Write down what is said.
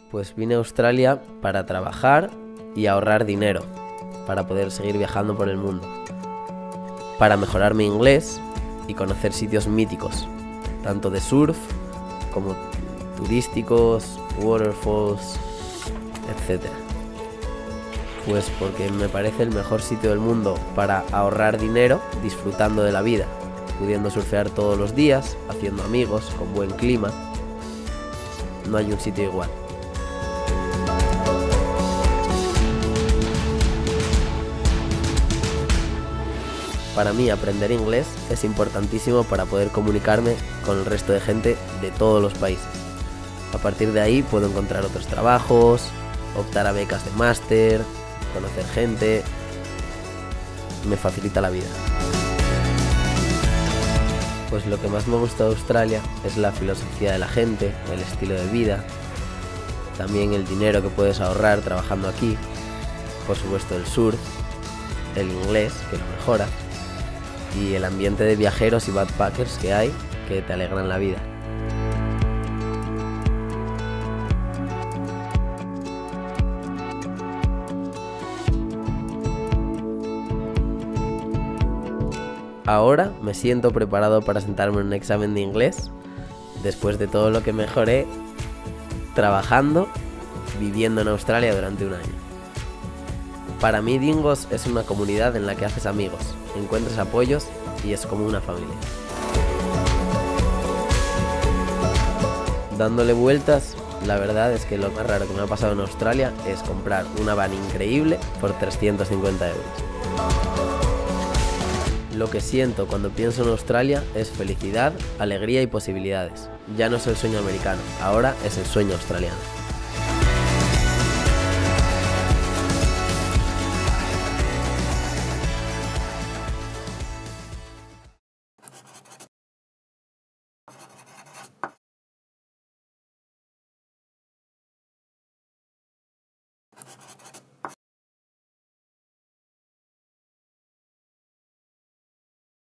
Pues vine a Australia para trabajar y ahorrar dinero, para poder seguir viajando por el mundo, para mejorar mi inglés y conocer sitios míticos, tanto de surf como turísticos, waterfalls, etc. Pues porque me parece el mejor sitio del mundo para ahorrar dinero disfrutando de la vida, pudiendo surfear todos los días, haciendo amigos, con buen clima. No hay un sitio igual. Para mí aprender inglés es importantísimo para poder comunicarme con el resto de gente de todos los países. A partir de ahí puedo encontrar otros trabajos, optar a becas de máster, conocer gente. Me facilita la vida. Pues lo que más me gusta de Australia es la filosofía de la gente, el estilo de vida, también el dinero que puedes ahorrar trabajando aquí, por supuesto el surf, el inglés, que lo mejora, y el ambiente de viajeros y backpackers que hay, que te alegran la vida. Ahora me siento preparado para sentarme en un examen de inglés, después de todo lo que mejoré trabajando, viviendo en Australia durante un año. Para mí Dingos es una comunidad en la que haces amigos, encuentras apoyos y es como una familia. Dándole vueltas, la verdad es que lo más raro que me ha pasado en Australia es comprar una van increíble por 350 euros. Lo que siento cuando pienso en Australia es felicidad, alegría y posibilidades. Ya no es el sueño americano, ahora es el sueño australiano.